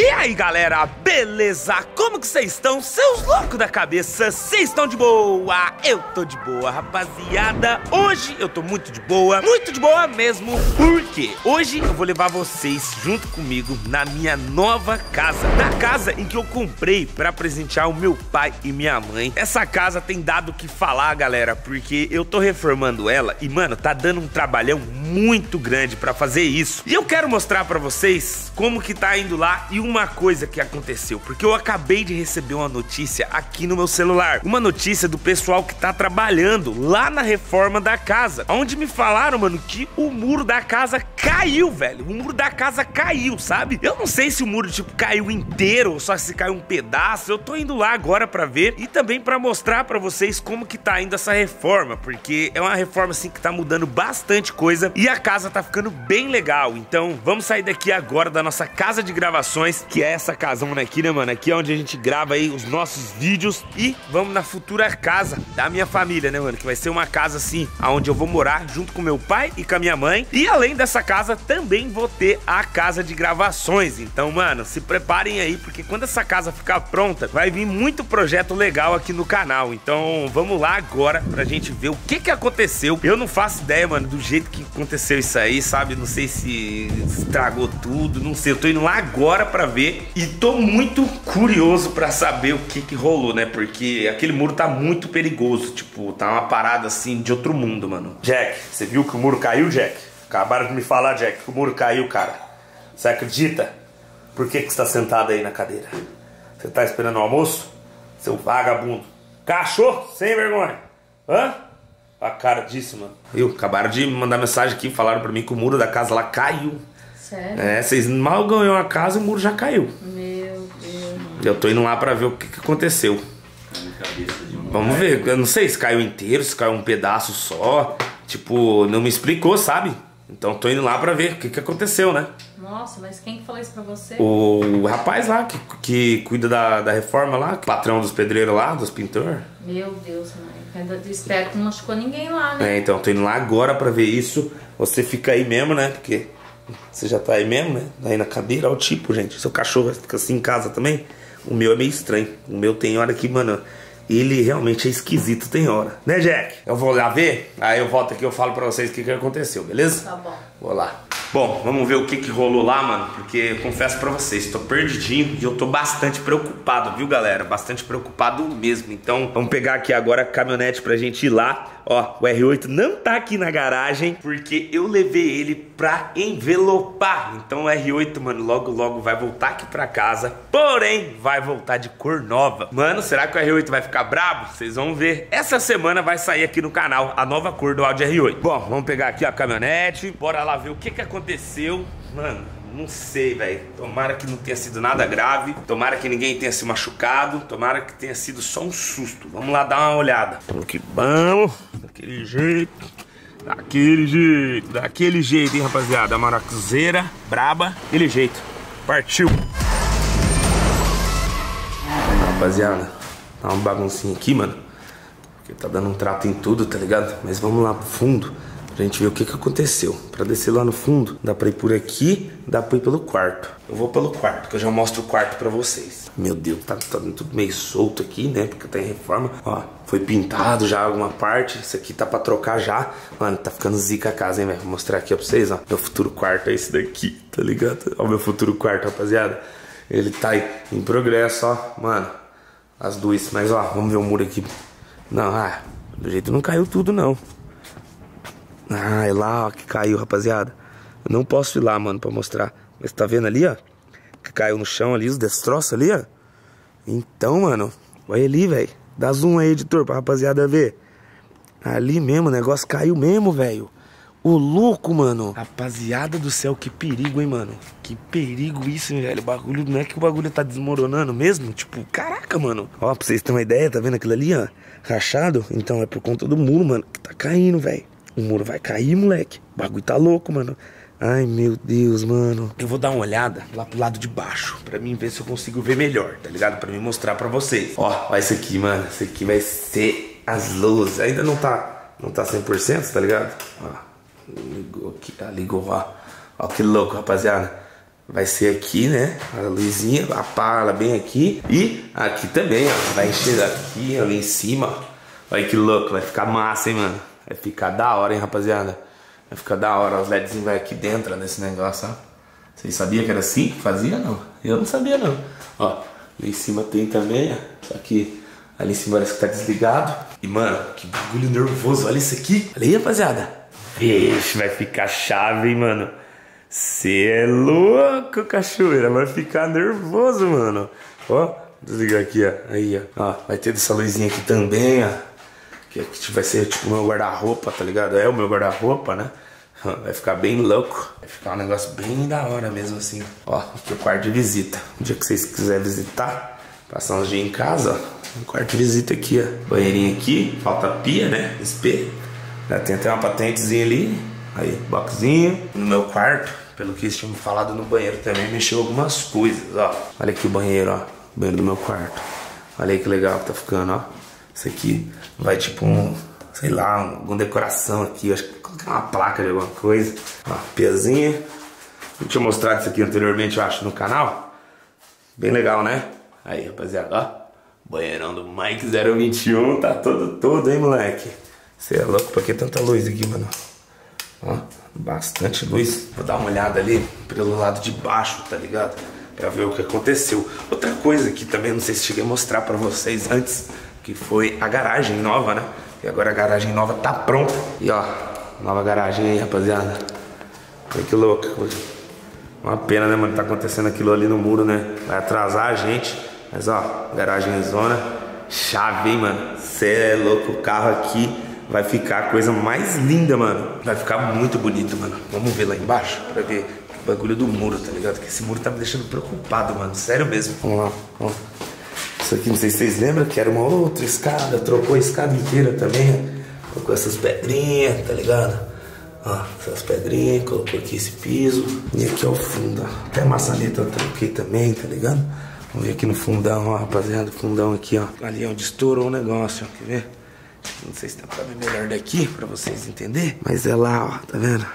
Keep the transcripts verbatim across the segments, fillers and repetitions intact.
E aí galera, beleza? Como que vocês estão? Seus loucos da cabeça, vocês estão de boa? Eu tô de boa, rapaziada. Hoje eu tô muito de boa, muito de boa mesmo. Porque hoje eu vou levar vocês junto comigo na minha nova casa. Na casa em que eu comprei pra presentear o meu pai e minha mãe. Essa casa tem dado o que falar, galera, porque eu tô reformando ela e, mano, tá dando um trabalhão muito grande pra fazer isso. E eu quero mostrar pra vocês como que tá indo lá e uma coisa que aconteceu, porque eu acabei de receber uma notícia aqui no meu celular, uma notícia do pessoal que tá trabalhando lá na reforma da casa, onde me falaram, mano, que o muro da casa caiu, velho. O muro da casa caiu, sabe? Eu não sei se o muro, tipo, caiu inteiro ou só se caiu um pedaço. Eu tô indo lá agora pra ver e também pra mostrar pra vocês como que tá indo essa reforma, porque é uma reforma, assim, que tá mudando bastante coisa e a casa tá ficando bem legal. Então, vamos sair daqui agora da nossa casa de gravações, que é essa casona aqui, né, mano? Aqui é onde a gente grava aí os nossos vídeos. E vamos na futura casa da minha família, né, mano? Que vai ser uma casa, assim, onde eu vou morar junto com meu pai e com a minha mãe. E além dessa casa, também vou ter a casa de gravações. Então, mano, se preparem aí, porque quando essa casa ficar pronta, vai vir muito projeto legal aqui no canal. Então, vamos lá agora pra gente ver o que que aconteceu. Eu não faço ideia, mano, do jeito que aconteceu isso aí, sabe? Não sei se estragou tudo, não sei. Eu tô indo lá agora pra ver e tô muito curioso pra saber o que que rolou, né? Porque aquele muro tá muito perigoso, tipo, tá uma parada assim de outro mundo, mano. Jack, você viu que o muro caiu, Jack? Acabaram de me falar, Jack, que o muro caiu, cara. Você acredita? Por que que você tá sentado aí na cadeira? Você tá esperando o almoço? Seu vagabundo. Cachorro, sem vergonha. Hã? A cara disso, mano. Eu, acabaram de me mandar mensagem aqui, falaram pra mim que o muro da casa lá caiu. Sério? É, vocês mal ganhou a casa e o muro já caiu. Meu Deus. Eu tô indo lá pra ver o que que aconteceu. Vamos ver, eu não sei se caiu inteiro, se caiu um pedaço só. Tipo, não me explicou, sabe? Então tô indo lá pra ver o que que aconteceu, né? Nossa, mas quem que falou isso pra você? O rapaz lá que, que cuida da, da reforma lá, patrão dos pedreiros lá, dos pintores. Meu Deus, mãe. Espero que não machucou ninguém lá, né? É, então tô indo lá agora pra ver isso. Você fica aí mesmo, né? Porque você já tá aí mesmo, né? Aí na cadeira, olha o tipo, gente. Seu cachorro fica assim em casa também. O meu é meio estranho. O meu tem hora que, mano, ele realmente é esquisito, tem hora. Né, Jack? Eu vou lá ver, aí eu volto aqui e eu falo pra vocês o que que aconteceu, beleza? Tá bom. Vou lá. Bom, vamos ver o que que rolou lá, mano. Porque eu confesso pra vocês, tô perdidinho e eu tô bastante preocupado, viu, galera? Bastante preocupado mesmo. Então, vamos pegar aqui agora a caminhonete pra gente ir lá. Ó, o R oito não tá aqui na garagem porque eu levei ele pra envelopar. Então o R oito, mano, logo logo vai voltar aqui pra casa. Porém, vai voltar de cor nova. Mano, será que o R oito vai ficar brabo? Vocês vão ver. Essa semana vai sair aqui no canal a nova cor do Audi R oito. Bom, vamos pegar aqui a caminhonete. Bora lá ver o que que aconteceu. Mano, não sei, velho. Tomara que não tenha sido nada grave. Tomara que ninguém tenha se machucado. Tomara que tenha sido só um susto. Vamos lá dar uma olhada. Vamos que vamos. Daquele jeito. Daquele jeito. Daquele jeito, hein, rapaziada. A maracuzeira braba. Daquele jeito. Partiu. Rapaziada, tá uma baguncinha aqui, mano. Porque tá dando um trato em tudo, tá ligado? Mas vamos lá pro fundo pra gente ver o que que aconteceu. Pra descer lá no fundo, dá pra ir por aqui, dá pra ir pelo quarto. Eu vou pelo quarto, que eu já mostro o quarto pra vocês. Meu Deus, tá, tá tudo meio solto aqui, né? Porque tá em reforma. Ó, foi pintado já alguma parte. Isso aqui tá pra trocar já. Mano, tá ficando zica a casa, hein, velho? Vou mostrar aqui ó, pra vocês, ó. Meu futuro quarto é esse daqui, tá ligado? Ó, meu futuro quarto, rapaziada. Ele tá aí em progresso, ó. Mano, as duas. Mas, ó, vamos ver o muro aqui. Não, ah, do jeito não caiu tudo, não. Ah, é lá, ó, que caiu, rapaziada. Eu não posso ir lá, mano, pra mostrar. Mas tá vendo ali, ó? Que caiu no chão ali, os destroços ali, ó. Então, mano, olha ali, velho. Dá zoom aí, editor, pra rapaziada ver. Ali mesmo, o negócio caiu mesmo, velho. Ô, louco, mano. Rapaziada do céu, que perigo, hein, mano. Que perigo isso, hein, velho. O bagulho, não é que o bagulho tá desmoronando mesmo? Tipo, caraca, mano. Ó, pra vocês terem uma ideia, tá vendo aquilo ali, ó? Rachado? Então é por conta do muro, mano, que tá caindo, velho. O muro vai cair, moleque. O bagulho tá louco, mano. Ai, meu Deus, mano. Eu vou dar uma olhada lá pro lado de baixo, pra mim ver se eu consigo ver melhor, tá ligado? Pra mim mostrar pra vocês. Ó, ó isso aqui, mano. Isso aqui vai ser as luzes. Ainda não tá, não tá cem por cento, tá ligado? Ó, ligou aqui, tá, ligou, ó. Ó que louco, rapaziada. vai ser aqui, né? A luzinha, a pala bem aqui. E aqui também, ó. Vai encher aqui, ali em cima. Olha que louco, vai ficar massa, hein, mano? Vai ficar da hora, hein, rapaziada? Vai ficar da hora. Os LEDzinhos vai aqui dentro nesse negócio, ó. Vocês sabiam que era assim que fazia? Não. Eu não sabia, não. Ó, ali em cima tem também, ó. Só que ali em cima parece que tá desligado. E, mano, que bagulho nervoso. Olha isso aqui. Olha aí, rapaziada. Vixe, vai ficar chave, hein, mano. Cê é louco, cachoeira. Vai ficar nervoso, mano. Ó, desligar aqui, ó. Aí, ó. Ó, vai ter essa luzinha aqui também, ó. Que aqui vai ser tipo o meu guarda-roupa, tá ligado? É o meu guarda-roupa, né? Vai ficar bem louco. Vai ficar um negócio bem da hora mesmo assim. Ó, aqui é o quarto de visita. Um dia que vocês quiserem visitar, passar uns dias em casa, ó. Um quarto de visita aqui, ó. Banheirinho aqui, falta pia, né? Espelho. Já tem até uma patentezinha ali. Aí, boxzinho. No meu quarto, pelo que eles tinham me falado no banheiro também, mexeu algumas coisas, ó. Olha aqui o banheiro, ó. O banheiro do meu quarto. Olha aí que legal que tá ficando, ó. Isso aqui vai tipo um, sei lá, um, alguma decoração aqui. Acho que colocar uma placa de alguma coisa. Ó, piazinha. Eu tinha mostrado isso aqui anteriormente, eu acho, no canal. Bem legal, né? Aí, rapaziada, ó. Banheirão do Mike zero vinte e um. Tá todo, todo, hein, moleque? Você é louco? Pra que tanta luz aqui, mano? Ó, bastante luz. Vou dar uma olhada ali pelo lado de baixo, tá ligado? Pra ver o que aconteceu. Outra coisa que também não sei se cheguei a mostrar pra vocês antes, que foi a garagem nova, né? E agora a garagem nova tá pronta. E ó, nova garagem aí, rapaziada. Olha que louco. Uma pena, né, mano? Tá acontecendo aquilo ali no muro, né? Vai atrasar a gente. Mas ó, garagem zona. Chave, hein, mano? Cê é louco. O carro aqui vai ficar a coisa mais linda, mano. Vai ficar muito bonito, mano. Vamos ver lá embaixo pra ver o bagulho do muro, tá ligado? Que esse muro tá me deixando preocupado, mano. Sério mesmo. Vamos lá, vamos lá. Isso aqui, não sei se vocês lembram, que era uma outra escada. Trocou a escada inteira também. Colocou essas pedrinhas, tá ligado? Ó, essas pedrinhas, colocou aqui esse piso. E aqui é o fundo, ó. Até a maçaneta eu troquei também, tá ligado? Vamos ver aqui no fundão, ó, rapaziada. Fundão aqui, ó. Ali onde estourou o negócio, ó. Quer ver? Não sei se dá pra ver melhor daqui, pra vocês entenderem. Mas é lá, ó, tá vendo?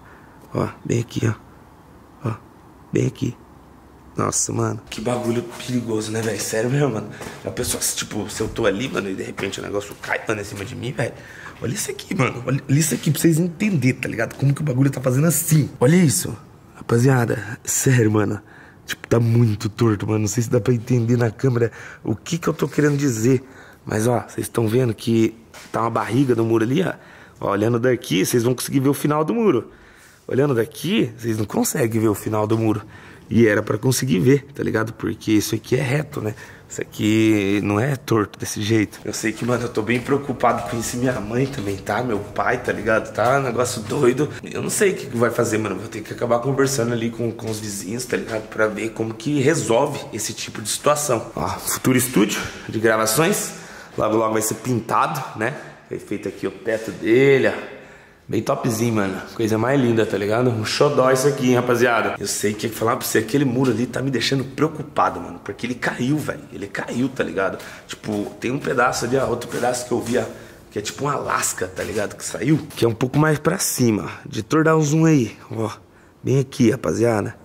Ó, bem aqui, ó. Ó, bem aqui. Nossa, mano, que bagulho perigoso, né, velho? Sério mesmo, mano. A pessoa, tipo, se eu tô ali, mano, e de repente o negócio cai, mano, em cima de mim, velho. Olha isso aqui, mano. Olha isso aqui pra vocês entenderem, tá ligado? Como que o bagulho tá fazendo assim. Olha isso. Rapaziada, sério, mano. Tipo, tá muito torto, mano. Não sei se dá pra entender na câmera o que que eu tô querendo dizer. Mas, ó, vocês estão vendo que tá uma barriga no muro ali, ó. Ó, olhando daqui, vocês vão conseguir ver o final do muro. Olhando daqui, vocês não conseguem ver o final do muro. E era pra conseguir ver, tá ligado? Porque isso aqui é reto, né? Isso aqui não é torto desse jeito. Eu sei que, mano, eu tô bem preocupado com isso. Minha mãe também tá, meu pai, tá ligado? Tá um negócio doido. Eu não sei o que vai fazer, mano. Vou ter que acabar conversando ali com, com os vizinhos, tá ligado? Pra ver como que resolve esse tipo de situação. Ó, futuro estúdio de gravações. Logo, logo vai ser pintado, né? Foi feito aqui o teto dele, ó. Bem topzinho, mano. Coisa mais linda, tá ligado? Um xodó isso aqui, hein, rapaziada. Eu sei que falar pra você, aquele muro ali tá me deixando preocupado, mano. Porque ele caiu, velho. Ele caiu, tá ligado? Tipo, tem um pedaço ali, ó. Outro pedaço que eu vi, ó. Que é tipo um Alasca, tá ligado? Que saiu. Que é um pouco mais pra cima. Editor, dá um zoom aí. Ó. Bem aqui, rapaziada.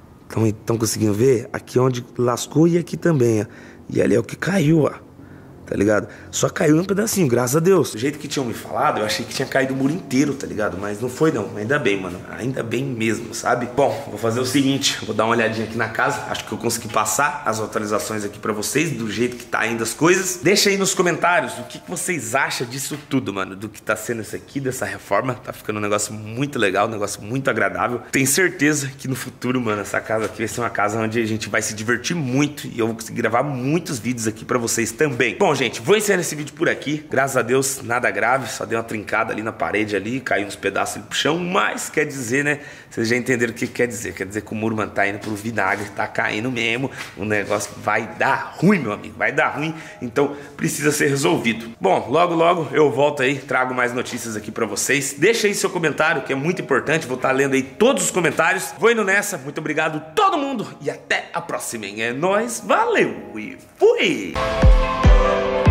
Estão conseguindo ver? Aqui onde lascou e aqui também, ó. E ali é o que caiu, ó. Tá ligado? Só caiu um pedacinho, graças a Deus. Do jeito que tinham me falado, eu achei que tinha caído o muro inteiro, tá ligado? Mas não foi não, ainda bem, mano. Ainda bem mesmo, sabe? Bom, vou fazer o seguinte, vou dar uma olhadinha aqui na casa. Acho que eu consegui passar as atualizações aqui pra vocês, do jeito que tá ainda as coisas. Deixa aí nos comentários o que, que vocês acham disso tudo, mano. Do que tá sendo isso aqui, dessa reforma. Tá ficando um negócio muito legal, um negócio muito agradável. Tenho certeza que no futuro, mano, essa casa aqui vai ser uma casa onde a gente vai se divertir muito. E eu vou conseguir gravar muitos vídeos aqui pra vocês também. Bom, gente, vou encerrar esse vídeo por aqui. Graças a Deus, nada grave. Só deu uma trincada ali na parede ali, caiu uns pedaços ali pro chão. Mas quer dizer, né? Vocês já entenderam o que quer dizer. Quer dizer que o muro, mano, tá indo pro vinagre, tá caindo mesmo. O negócio vai dar ruim, meu amigo. Vai dar ruim. Então precisa ser resolvido. Bom, logo, logo eu volto aí, trago mais notícias aqui pra vocês. Deixa aí seu comentário, que é muito importante. Vou estar lendo aí todos os comentários. Vou indo nessa. Muito obrigado todo mundo. E até a próxima, hein? É nóis. Valeu e fui!